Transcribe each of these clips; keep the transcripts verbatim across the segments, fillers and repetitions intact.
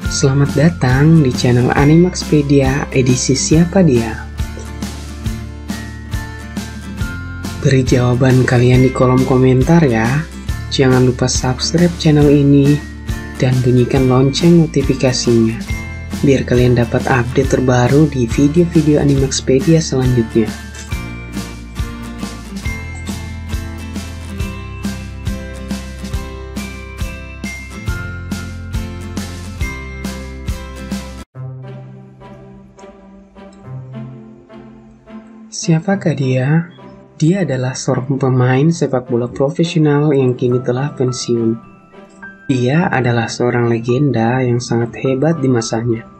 Selamat datang di channel Animaxpedia edisi Siapa Dia? Beri jawaban kalian di kolom komentar ya. Jangan lupa subscribe channel ini dan bunyikan lonceng notifikasinya biar kalian dapat update terbaru di video-video Animaxpedia selanjutnya. Siapakah dia? Dia adalah seorang pemain sepak bola profesional yang kini telah pensiun. Dia adalah seorang legenda yang sangat hebat di masanya.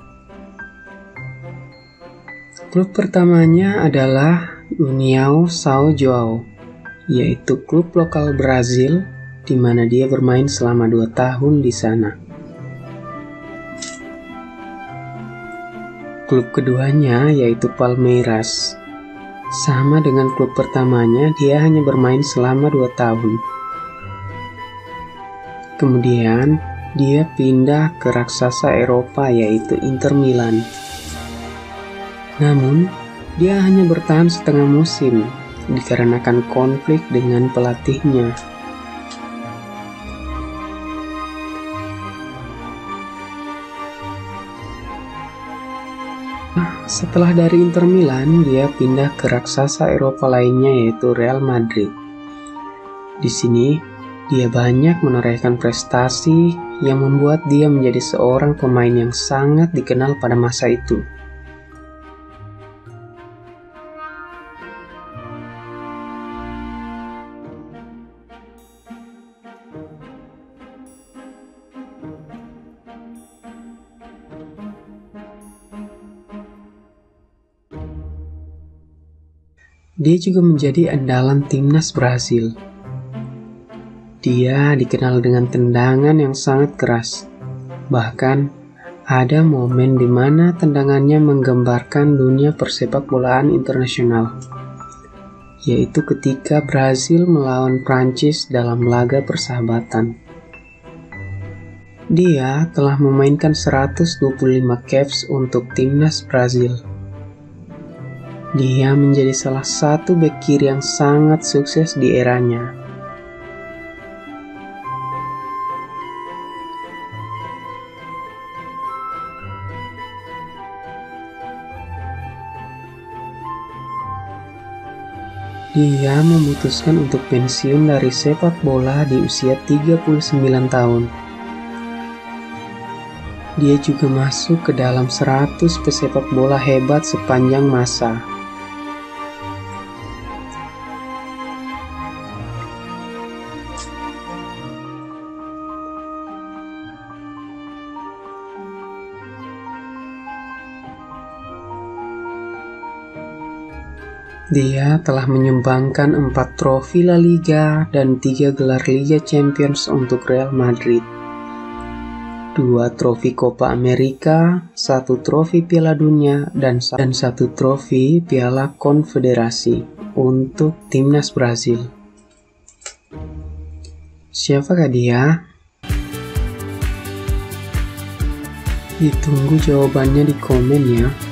Klub pertamanya adalah União São João, yaitu klub lokal Brazil di mana dia bermain selama dua tahun di sana. Klub keduanya yaitu Palmeiras. Sama dengan klub pertamanya, dia hanya bermain selama dua tahun. Kemudian, dia pindah ke raksasa Eropa yaitu Inter Milan. Namun, dia hanya bertahan setengah musim dikarenakan konflik dengan pelatihnya. Setelah dari Inter Milan, dia pindah ke raksasa Eropa lainnya yaitu Real Madrid. Di sini, dia banyak menorehkan prestasi yang membuat dia menjadi seorang pemain yang sangat dikenal pada masa itu. Dia juga menjadi andalan timnas Brasil. Dia dikenal dengan tendangan yang sangat keras. Bahkan, ada momen di mana tendangannya menggambarkan dunia persepak bolaan internasional, yaitu ketika Brasil melawan Prancis dalam laga persahabatan. Dia telah memainkan seratus dua puluh lima caps untuk timnas Brasil. Dia menjadi salah satu bek kiri yang sangat sukses di eranya. Dia memutuskan untuk pensiun dari sepak bola di usia tiga puluh sembilan tahun. Dia juga masuk ke dalam seratus pesepak bola hebat sepanjang masa. Dia telah menyumbangkan empat trofi La Liga dan tiga gelar Liga Champions untuk Real Madrid, dua trofi Copa America, satu trofi Piala Dunia, dan, dan satu trofi Piala Konfederasi untuk timnas Brasil. Siapakah dia? Ditunggu jawabannya di komen ya.